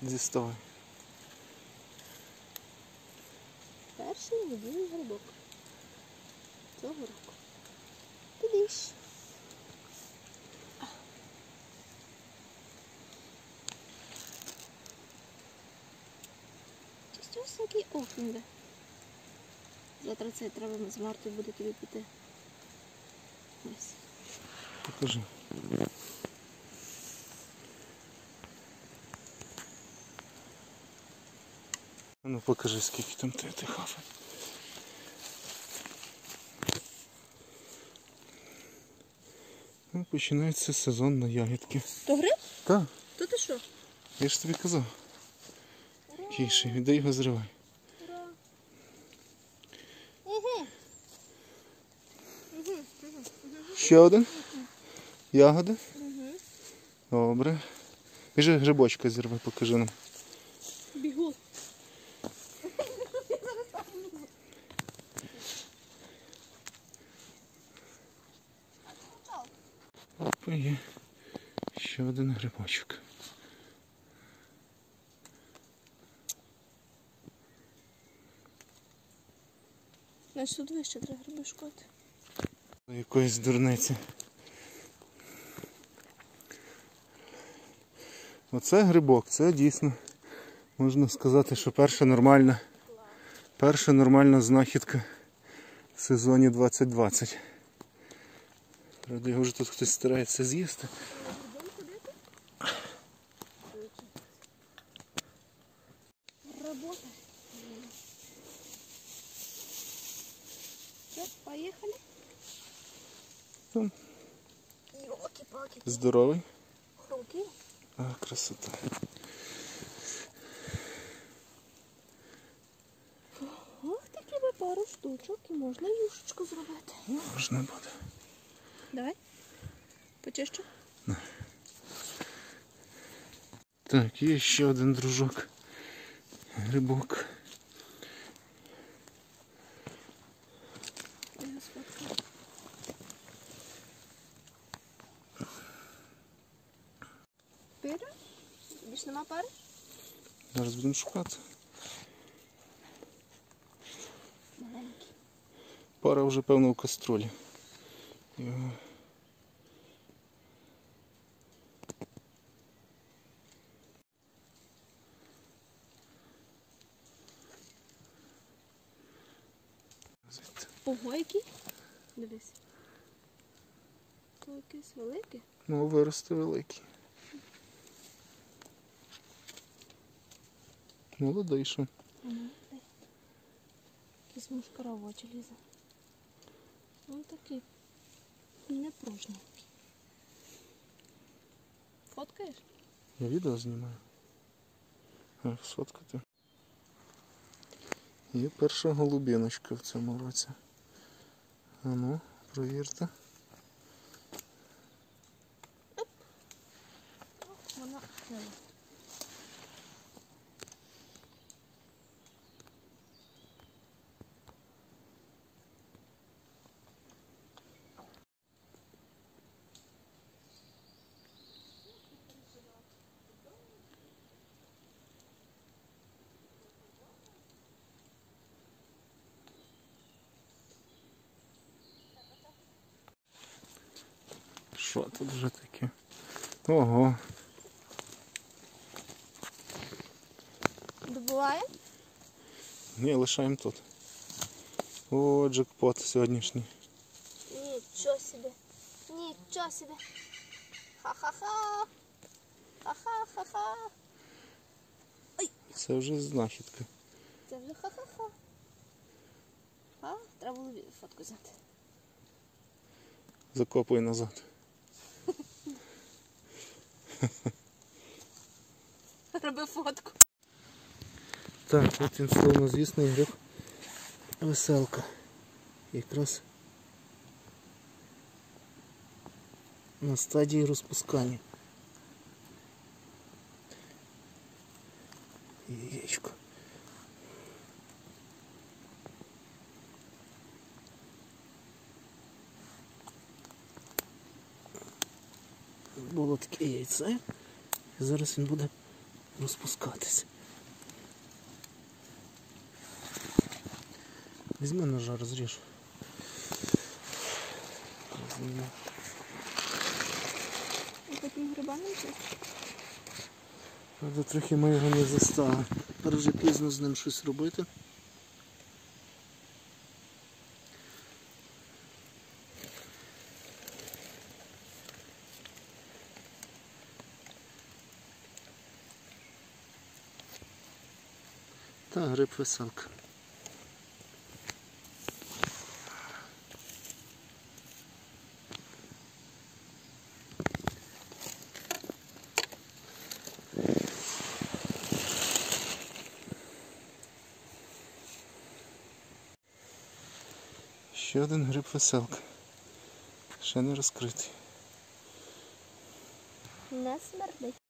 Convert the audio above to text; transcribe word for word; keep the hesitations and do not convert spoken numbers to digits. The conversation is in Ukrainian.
Діставай. Перший недільний грибок цього року. Підійш. Ось такий окунь. Завтра це треба з Мартою буде тобі піти. Ось. Покажи. Ну покажи, скільки там ти хафа. Ну, починається сезон на ягідки. То гриб? Так. То ти що? Я ж тобі казав. Кіші, віддай його, зривай. Ура! Угу. Угу. Ще один? Ягоди? Угу. Добре. Біжи грибочка зірви, покажи нам. Бігу. Опа, є ще один грибочок. Значить, тут вище треба гриби шукати. Якоїсь дурниці. Оце грибок, це дійсно, можна сказати, що перша нормальна, перша нормальна знахідка в сезоні двадцять двадцять. Правда, його вже тут хтось старається з'їсти. Робота. Все, поїхали. Там. Йолки-палки. Здоровий. Хрумки. А, красота. Ох, такі би пару штучок і можна юшечку зробити. Можна буде. Давай. Почищу. Так, є ще один дружок. Грибок. Я сфоткаю. Пира? Більш нема пари? Зараз будемо шукати. Маленький. Пара вже, певно, в каструлі. Його... Ого, який? Дивись. То якийсь великий. Ну, виросте великий. Молодий ще. Молодий. Якийсь мушкара в очі лізе. Ось такий непружний. Фоткаєш? Я відео знімаю. А, сфоткати. Є перша голубіночка в цьому році. А ну, провірте. Оп. Вона хила. Що тут вже таке? Ого. Добуває? Ні, лишаємо тут. О, джекпот сьогоднішній. Нічого собі. Нічого собі. Ха-ха-ха. Ха-ха-ха-ха. Ой. Це вже знахідка. Це вже ха-ха-ха. А, треба було фотку взяти. Закопуй назад. Роби фотку. Так, от він славнозвісний гриб веселка. Якраз на стадії розпускання. Яєчко. Було таке яйце. І зараз він буде розпускатись. Візьми ножа, розріж. Візьми. І потім грибами чистити? Правда, трохи ми його не застали. Тепер вже пізно з ним щось робити. Та гриб веселка. Ще один гриб веселка. Ще не розкритий. Не смердить.